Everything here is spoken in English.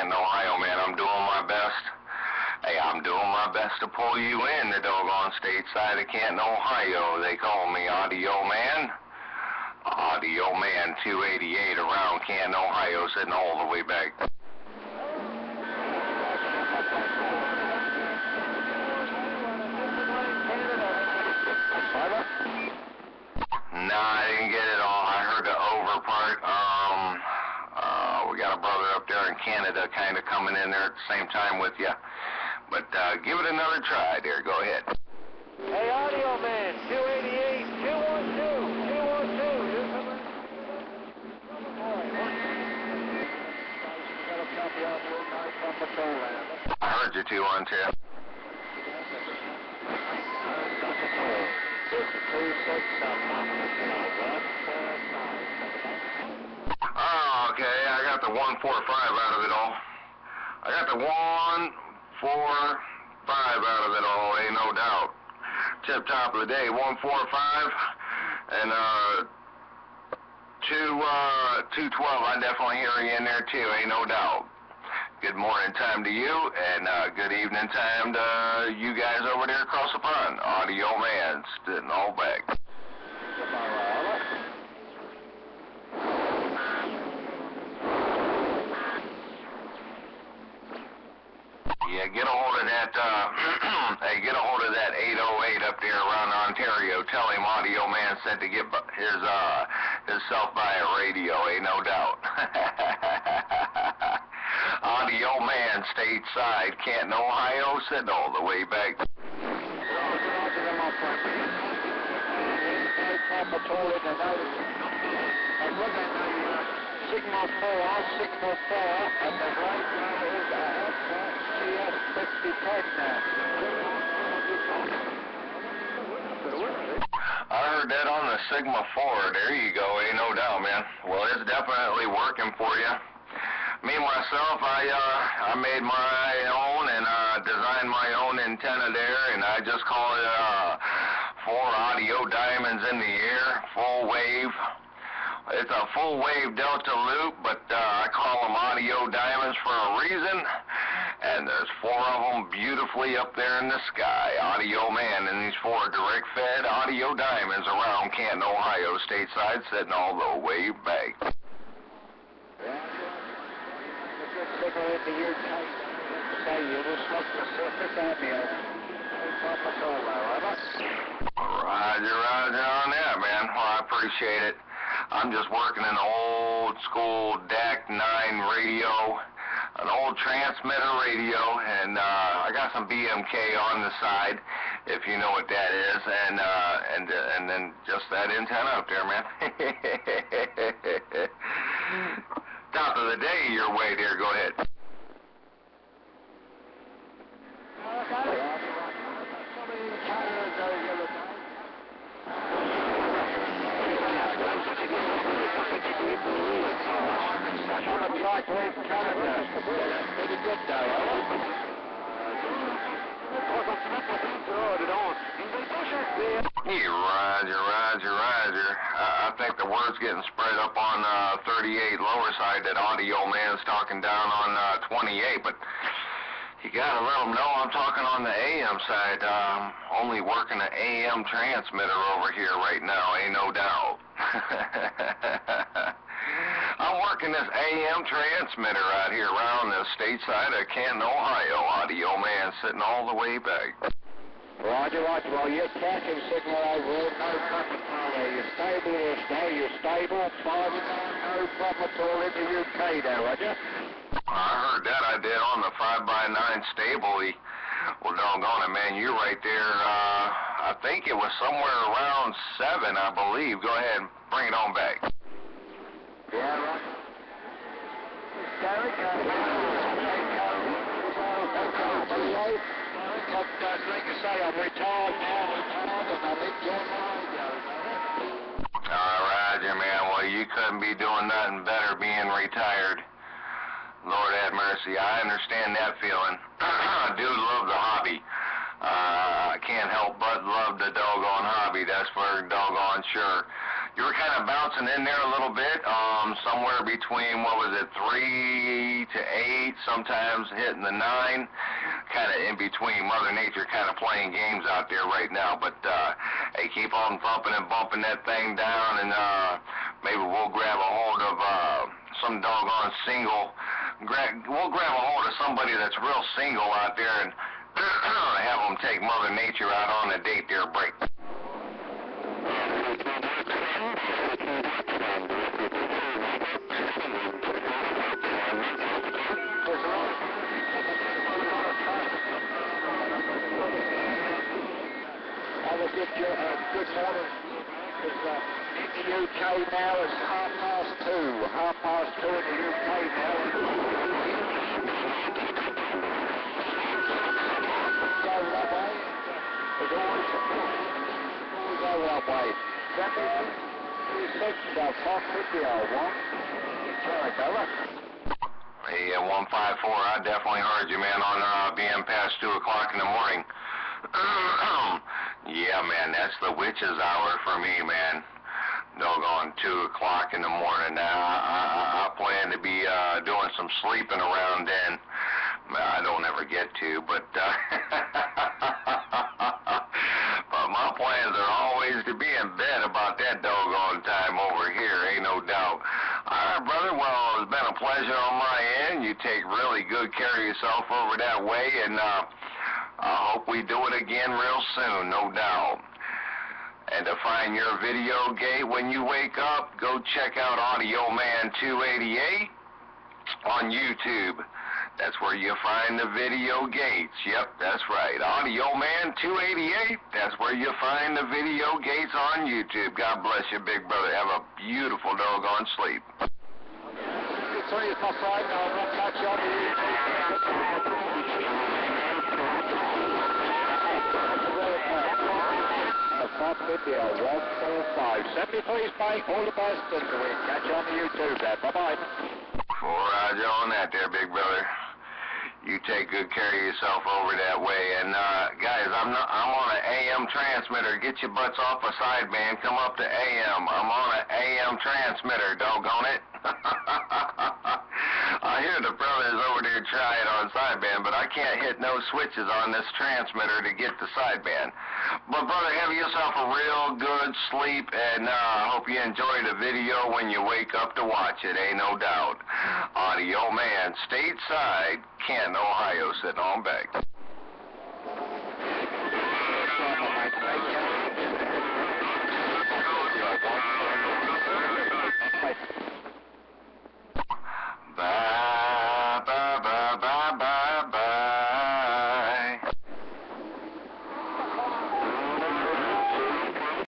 Canton, Ohio, man. I'm doing my best. Hey, I'm doing my best to pull you in the doggone stateside of Canton, Ohio. They call me Audio Man. Audio Man 288 around Canton, Ohio, sitting all the way back. Nah, I didn't get it all. I heard the over part. We got a brother up there in Canada kind of coming in there at the same time with you. But give it another try there. Go ahead. Hey, Audio Man, 288, 212, 212. I heard you 212. Oh, okay. I got the 145 out of it all. I got the 145 out of it all, ain't no doubt. Tip top of the day, 145 and 212. I definitely hear you in there too, ain't no doubt. Good morning time to you, and good evening time to you guys over there across the pond. Audio Man, sitting all back. Yeah, get a hold of that, hey, get a hold of that 808 up there around Ontario. Tell him Audio Man said to get his self-buy radio, ain't no doubt. Audio Man, stateside, Canton, Ohio, sitting all the way back. Sigma 4, Sigma 4, and the right now is a CS-55 now. I heard that on the Sigma 4. There you go, ain't no doubt, man. Well, it's definitely working for you. Me, myself, I made my own and designed my own antenna there, and I just call it 4 audio diamonds in the air, full wave. It's a full wave delta loop, but I call them audio diamonds for a reason. And there's 4 of them beautifully up there in the sky. Audio Man and these 4 direct fed audio diamonds around Canton, Ohio, stateside, sitting all the way back. Roger, roger on that, man. Well, I appreciate it. I'm just working an old school DAC 9 radio, an old transmitter radio, and I got some BMK on the side, if you know what that is, and then just that antenna up there, man. Top of the day your way there, go ahead. Hey, Roger. I think the word's getting spread up on 38 lower side that Audio Man's talking down on 28, but you gotta let them know I'm talking on the AM side. Only working an AM transmitter over here right now, ain't no doubt. I'm working this AM transmitter out here around the stateside of Canton, Ohio. Audio Man sitting all the way back. Roger. Well, you're catching signal over, no problem at all there. You're stable or stay, you're stable, 5 no problem at all in the UK there, Roger. I heard that. I did on the 5x9 stable. Well, doggone it, man, you're right there. I think it was somewhere around 7, I believe. Go ahead, bring it on back. Yeah, right. Derek, like I say, I'm retired now, and I'm enjoying my radio. All right, man. Well, you couldn't be doing nothing better being retired. Lord have mercy. I understand that feeling. I do love the hobby. I can't help but love the doggone hobby. That's for doggone sure. you were kind of bouncing in there a little bit, somewhere between, what was it, 3 to 8, sometimes hitting the 9, kind of in between. Mother Nature kind of playing games out there right now, but hey, keep on thumping and bumping that thing down, and maybe we'll grab a hold of some doggone single. We'll grab a hold of somebody that's real single out there and have them take Mother Nature out on a date there, break. Good morning. In the UK now it's 2:30. 2:30 in the UK now. Go that way. It's always go that way. That is 36 top video, one. Sorry, fella. Hey, 154, I definitely heard you, man, on being past 2 o'clock in the morning. Yeah, man, that's the witch's hour for me, man. Doggone 2 o'clock in the morning. Now, I plan to be doing some sleeping around then. I don't ever get to, but but my plans are always to be in bed about that doggone time over here, ain't no doubt. All right, brother, well, it's been a pleasure on my end. You take really good care of yourself over that way, and I hope we do it again real soon, no doubt. And to find your video gate when you wake up, go check out Audio Man 288 on YouTube. That's where you find the video gates. Yep, that's right. Audio Man 288, that's where you find the video gates on YouTube. God bless you, big brother. Have a beautiful doggone sleep. Sorry, my friend, I'll not catch you on the top video, 145. 73's Mike, all the best, and we'll catch you on the YouTube there. Bye-bye. Roger on that there, big brother. You take good care of yourself over that way. And guys, I'm on an AM transmitter. Get your butts off a sideband. Come up to AM. I'm on an AM transmitter. Doggone it. I hear the brothers over there try it on sideband, but I can't hit no switches on this transmitter to get the sideband. But brother, have yourself a real good sleep, and I hope you enjoy the video when you wake up to watch it, ain't no doubt. Audio Man, stateside, Canton, Ohio, sitting on back.